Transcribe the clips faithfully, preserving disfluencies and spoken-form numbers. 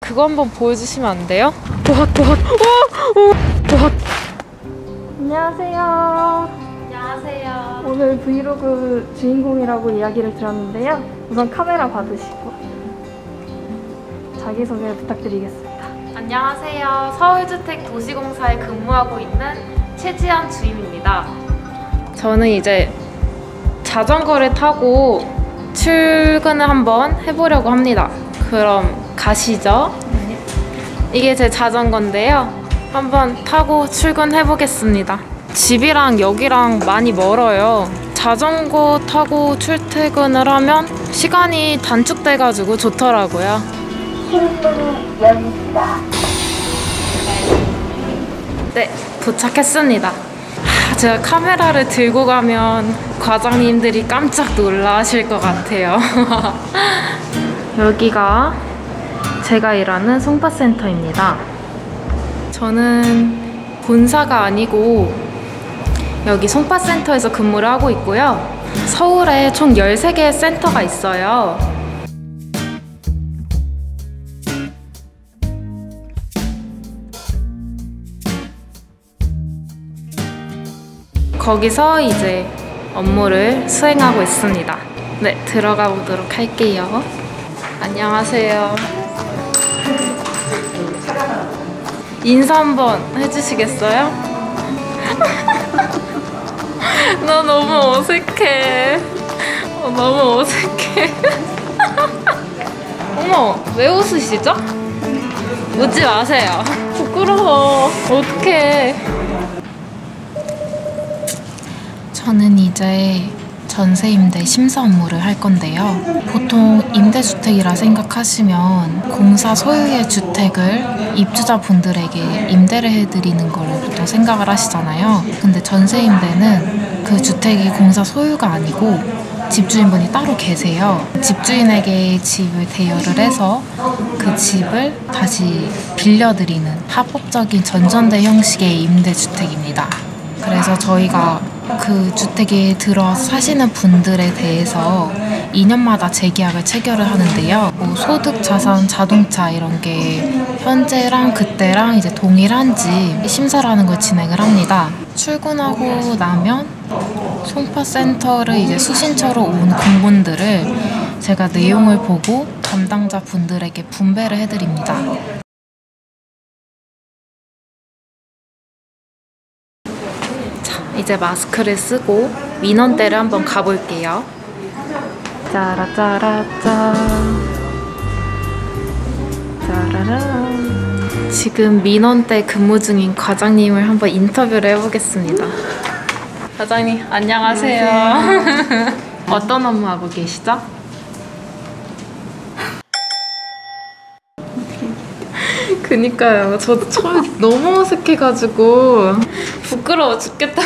그거 한번 보여주시면 안 돼요? 도핫 도핫 오! 오! 도핫. 안녕하세요. 안녕하세요. 오늘 브이로그 주인공이라고 이야기를 들었는데요. 우선 카메라 받으시고 자기소개 부탁드리겠습니다. 안녕하세요. 서울주택도시공사에 근무하고 있는 최지연 주임입니다. 저는 이제 자전거를 타고 출근을 한번 해보려고 합니다. 그럼 가시죠. 이게 제 자전거인데요. 한번 타고 출근해보겠습니다. 집이랑 여기랑 많이 멀어요. 자전거 타고 출퇴근을 하면 시간이 단축돼가지고 좋더라고요. 출입문이 열립니다. 네, 도착했습니다. 하, 제가 카메라를 들고 가면 과장님들이 깜짝 놀라실 것 같아요. 여기가 제가 일하는 송파센터입니다. 저는 본사가 아니고 여기 송파센터에서 근무를 하고 있고요. 서울에 총 열세 개의 센터가 있어요. 거기서 이제 업무를 수행하고 있습니다. 네, 들어가 보도록 할게요. 안녕하세요. 인사 한번 해주시겠어요? 나 너무 어색해. 어, 너무 어색해. 어머, 왜 웃으시죠? 웃지 마세요. 부끄러워. 어떡해. 저는 이제 전세 임대 심사 업무를 할 건데요. 보통 임대주택이라 생각하시면 공사 소유의 주택을 입주자분들에게 임대를 해드리는 걸 보통 생각을 하시잖아요. 근데 전세 임대는 그 주택이 공사 소유가 아니고 집주인분이 따로 계세요. 집주인에게 집을 대여를 해서 그 집을 다시 빌려드리는 합법적인 전전대 형식의 임대주택입니다. 그래서 저희가 그 주택에 들어와서 사시는 분들에 대해서 이 년마다 재계약을 체결을 하는데요. 뭐 소득, 자산, 자동차 이런 게 현재랑 그때랑 이제 동일한지 심사를 하는 걸 진행을 합니다. 출근하고 나면 송파센터를 이제 수신처로 온 공무원들을 제가 내용을 보고 담당자 분들에게 분배를 해드립니다. 이제 마스크를 쓰고 민원대를 한번 가볼게요. 짜라짜라짜. 짜라라. 지금 민원대 근무 중인 과장님을 한번 인터뷰를 해보겠습니다. 과장님, 안녕하세요. 안녕하세요. 어떤 업무 하고 계시죠? 그니까요. 저도 처음에 너무 어색해가지고 부끄러워 죽겠다.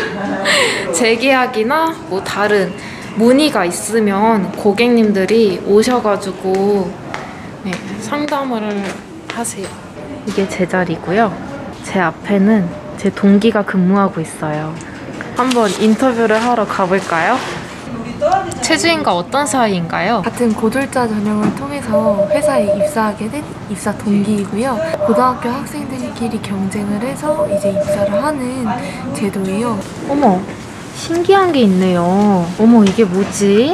재계약이나 뭐 다른 문의가 있으면 고객님들이 오셔가지고 네, 상담을 하세요. 이게 제 자리고요. 제 앞에는 제 동기가 근무하고 있어요. 한번 인터뷰를 하러 가볼까요? 최주인과 어떤 사이인가요? 같은 고졸자 전형을 통해서 회사에 입사하게 된 입사 동기이고요. 고등학교 학생들끼리 경쟁을 해서 이제 입사를 하는 제도예요. 어머, 신기한 게 있네요. 어머, 이게 뭐지?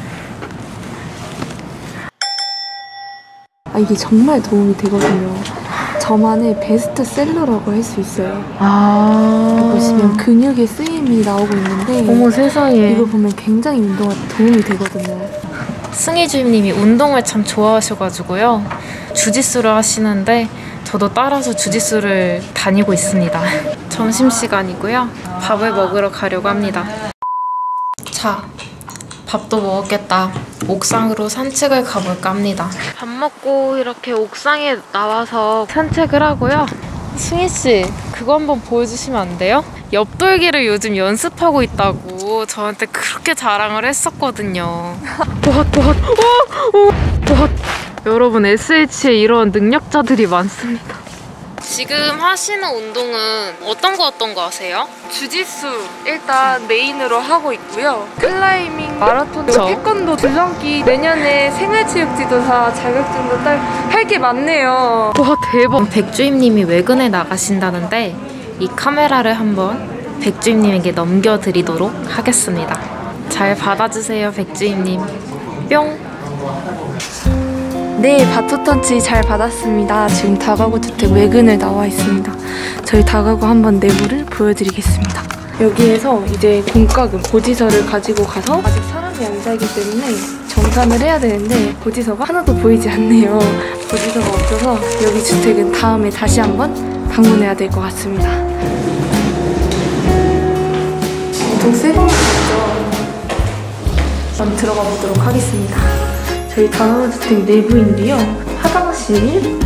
아, 이게 정말 도움이 되거든요. 저만의 베스트셀러라고 할 수 있어요. 아, 보시면 근육의 쓰임이 나오고 있는데 어머 세상에. 이거 보면 굉장히 운동에 도움이 되거든요. 승희 주임님이 운동을 참 좋아하셔가지고요. 주짓수를 하시는데 저도 따라서 주짓수를 다니고 있습니다. 점심시간이고요. 밥을 먹으러 가려고 합니다. 자, 밥도 먹었겠다. 옥상으로 산책을 가볼까 합니다. 밥 먹고 이렇게 옥상에 나와서 산책을 하고요. 승희씨, 그거 한번 보여주시면 안 돼요? 옆돌기를 요즘 연습하고 있다고 저한테 그렇게 자랑을 했었거든요. 도핫 도핫 오! 오! 도핫. 여러분, 에스에이치에 이런 능력자들이 많습니다. 지금 하시는 운동은 어떤 거 어떤 거 하세요? 주짓수 일단 메인으로 하고 있고요. 클라이밍, 마라톤, 저? 태권도, 줄넘기, 내년에 생활체육지도사 자격증도 딸 할 게 많네요. 와 대박. 백주임님이 외근에 나가신다는데 이 카메라를 한번 백주임님에게 넘겨드리도록 하겠습니다. 잘 받아주세요 백주임님. 뿅. 네, 바토터치 잘 받았습니다. 지금 다가구 주택 외근을 나와 있습니다. 저희 다가구 한번 내부를 보여드리겠습니다. 여기에서 이제 공과금, 고지서를 가지고 가서 아직 사람이 안 살기 때문에 정산을 해야 되는데 고지서가 하나도 보이지 않네요. 고지서가 없어서 여기 주택은 다음에 다시 한번 방문해야 될 것 같습니다. 엄청 새 건물이죠. 한번 들어가 보도록 하겠습니다. 저희 다가구 주택 내부인데요. 화장실,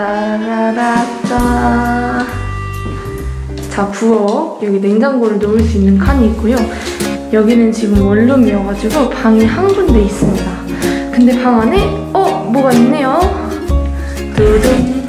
따라라따. 자, 부엌. 여기 냉장고를 놓을 수 있는 칸이 있고요. 여기는 지금 원룸이어가지고 방이 한 군데 있습니다. 근데 방 안에 어? 뭐가 있네요. 두둥.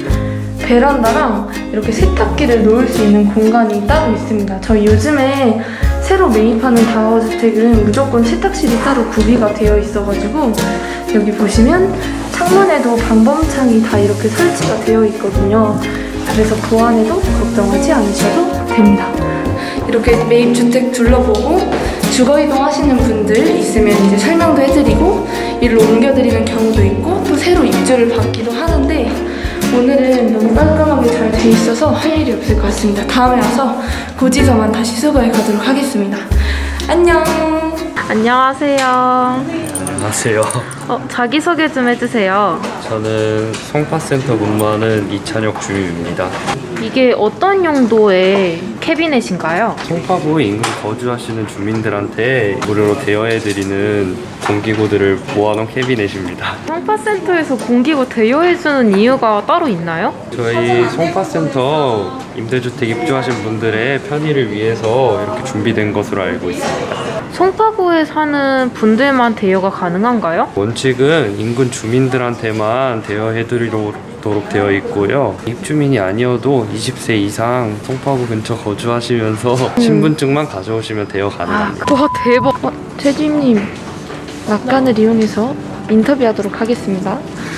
베란다랑 이렇게 세탁기를 놓을 수 있는 공간이 따로 있습니다. 저희 요즘에 새로 매입하는 다가구주택은 무조건 세탁실이 따로 구비가 되어 있어가지고 여기 보시면 창문에도 방범창이 다 이렇게 설치가 되어 있거든요. 그래서 보안에도 걱정하지 않으셔도 됩니다. 이렇게 매입주택 둘러보고 주거이동 하시는 분들 있으면 이제 설명도 해드리고 일로 옮겨드리는 경우도 있고 또 새로 입주를 받기도 하는데 오늘은 너무 깔끔하게 잘 돼 있어서 할 일이 없을 것 같습니다. 다음에 와서 고지서만 다시 수거해 가도록 하겠습니다. 안녕. 안녕하세요. 안녕하세요. 어, 자기소개 좀 해주세요. 저는 송파센터 근무하는 이찬혁 주임입니다. 이게 어떤 용도의 캐비넷인가요? 송파구 인근 거주하시는 주민들한테 무료로 대여해드리는 공기구들을 모아놓은 캐비넷입니다. 송파센터에서 공기구 대여해주는 이유가 따로 있나요? 저희 송파센터 임대주택 입주하신 분들의 편의를 위해서 이렇게 준비된 것으로 알고 있습니다. 송파구에 사는 분들만 대여가 가능한가요? 원칙은 인근 주민들한테만 대여해드리도록 되어 있고요. 입주민이 아니어도 이십 세 이상 송파구 근처 거주하시면서 신분증만 가져오시면 대여 가능합니다. 와 대박. 어, 최주임님 낙관을 이용해서 인터뷰하도록 하겠습니다.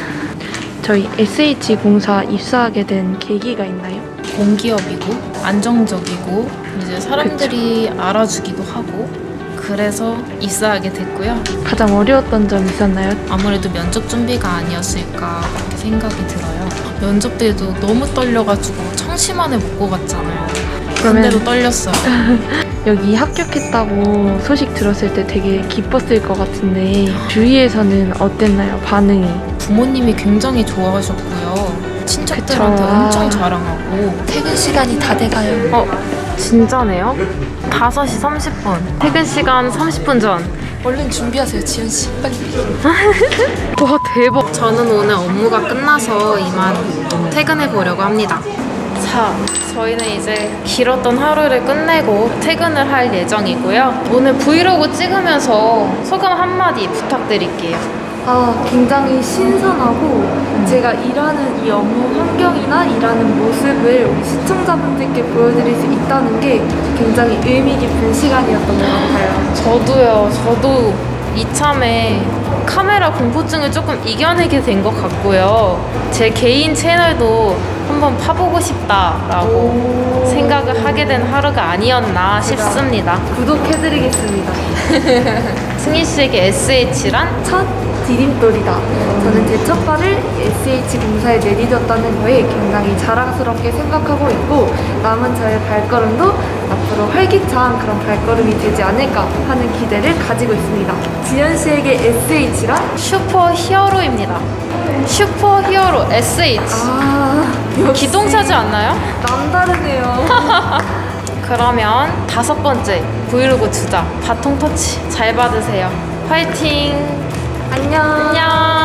저희 에스에이치공사 입사하게 된 계기가 있나요? 공기업이고 안정적이고 이제 사람들이 그쵸. 알아주기도 하고 그래서 입사하게 됐고요. 가장 어려웠던 점 있었나요? 아무래도 면접 준비가 아니었을까 그렇게 생각이 들어요. 면접 때도 너무 떨려가지고 청심환을 먹고 갔잖아요. 근데도 떨렸어요. 여기 합격했다고 소식 들었을 때 되게 기뻤을 것 같은데 주위에서는 어땠나요? 반응이? 부모님이 굉장히 좋아하셨고요. 친척들한테 그쵸. 엄청 자랑하고. 퇴근 시간이 다 돼가요. 어? 진짜네요? 다섯 시 삼십 분. 퇴근 시간 삼십 분 전. 얼른 준비하세요, 지연씨. 빨리. 와 대박. 저는 오늘 업무가 끝나서 이만 퇴근해 보려고 합니다. 자, 저희는 이제 길었던 하루를 끝내고 퇴근을 할 예정이고요. 오늘 브이로그 찍으면서 소감 한마디 부탁드릴게요. 아, 굉장히 신선하고 제가 일하는 이 업무 환경이나 일하는 모습을 우리 시청자분들께 보여드릴 수 있다는 게 굉장히 의미 깊은 시간이었던 것 같아요. 저도요. 저도 이참에 카메라 공포증을 조금 이겨내게 된 것 같고요. 제 개인 채널도 한번 파보고 싶다라고 생각을 하게 된 하루가 아니었나 싶습니다. 구독해드리겠습니다. 승희 씨에게 에스에이치란? 첫 디딤돌이다. 저는 제 첫 발을 에스에이치공사에 내딛었다는 거에 굉장히 자랑스럽게 생각하고 있고 남은 저의 발걸음도 앞으로 활기찬 그런 발걸음이 되지 않을까 하는 기대를 가지고 있습니다. 지연 씨에게 에스에이치란? 슈퍼 히어로입니다. 슈퍼 히어로 에스에이치. 아, 역시 기동차지 않나요? 남다르네요. 그러면 다섯 번째 브이로그 주자 바통 터치 잘 받으세요. 화이팅. 안녕. 안녕.